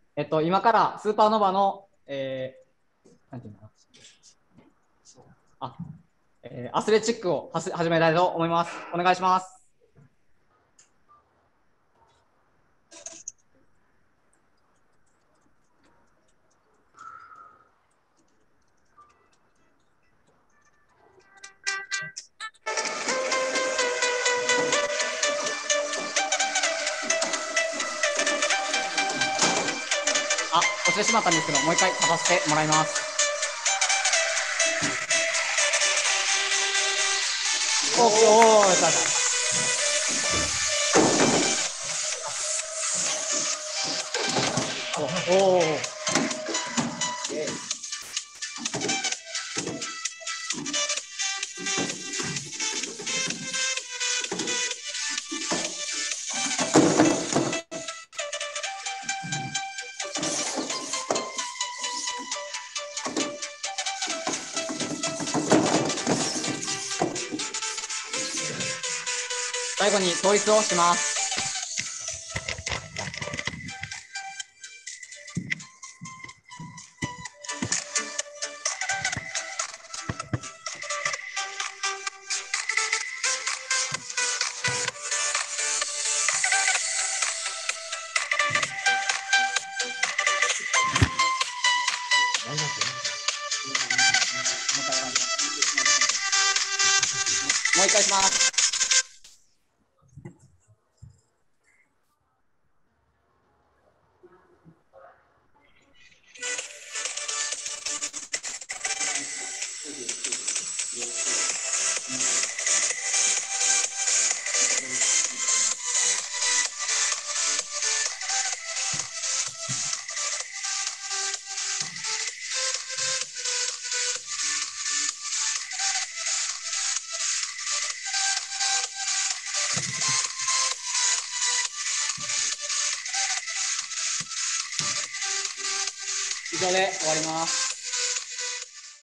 今からスーパーノヴァの、なんていうのかな。あ、アスレチックを始めたいと思います。お願いします。押してしまったんですけど、もう一回立たせてもらいます。おお、やったやった。おお。最後に統一をします。もう一回します。以上で終わります。